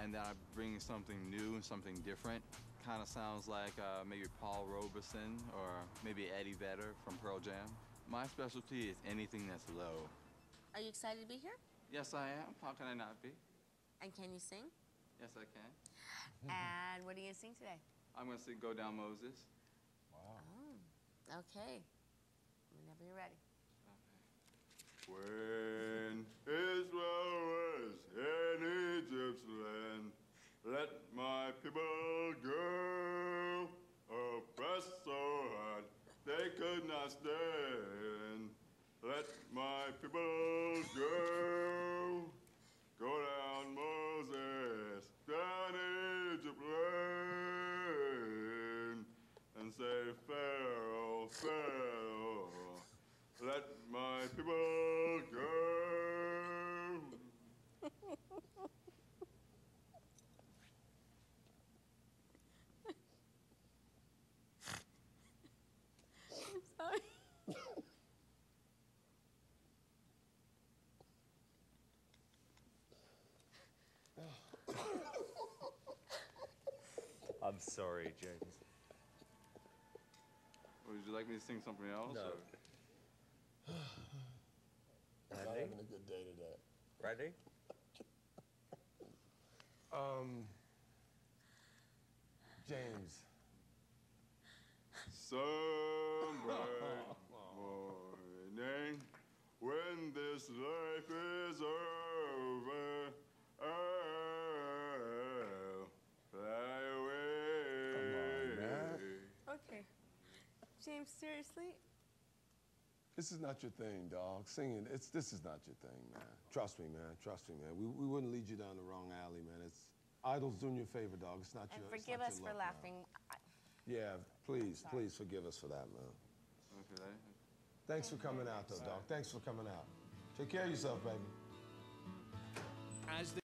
and then I bring something new and something different. Kind of sounds like maybe Paul Robeson or maybe Eddie Vedder from Pearl Jam. My specialty is anything that's low. Are you excited to be here? Yes, I am. How can I not be? And can you sing? Yes, I can. And what are you gonna sing today? I'm going to sing Go Down Moses. Wow. Oh, okay. Whenever you're ready. When Israel was in Egypt's land, let my people go, oppressed so hard they could not stand. Let my people go, go down Moses, down Egypt land, and say, Pharaoh, Pharaoh, let my people go. Sorry. I'm sorry, James. Would you like me to sing something else? No. Or? I'm not having a good day today. Ready? James. Some bright morning, when this life is over, I'll fly away. Come on, man. Okay. James, seriously? This is not your thing, dog. Singing, this is not your thing, man. Trust me, man. Trust me, man. We wouldn't lead you down the wrong alley, man. It's Idol's doing you a favor, dog. It's not And your. forgive it's not us your for luck, laughing. man. Yeah, please forgive us for that, man. Okay. Thanks for coming out, though, dog. Thanks for coming out. Take care of yourself, baby. As